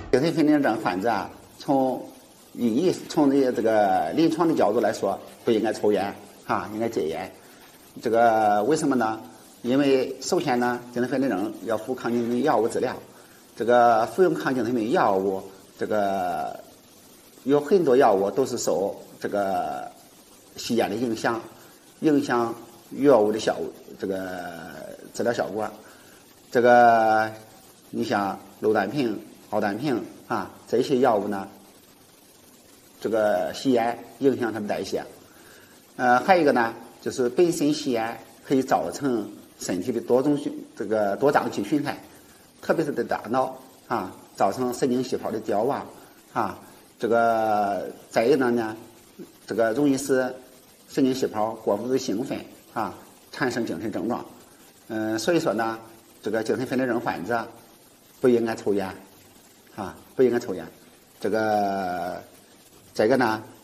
精神分裂症患者啊，从这个临床的角度来说，不应该抽烟应该戒烟。这个为什么呢？因为首先呢，精神分裂症要服抗精神病药物治疗，这个服用抗精神病药物，这个有很多药物都是受这个吸烟的影响药物的这个治疗效果。这个你像氯氮平、奥氮平这些药物呢，这个吸烟影响它的代谢。还有一个呢，就是本身吸烟可以造成身体的多脏器损害，特别是对大脑造成神经细胞的凋亡这个再一个呢，这个容易使神经细胞过度的兴奋产生精神症状。所以说呢，这个精神分裂症患者不应该抽烟不应该抽烟。这个呢，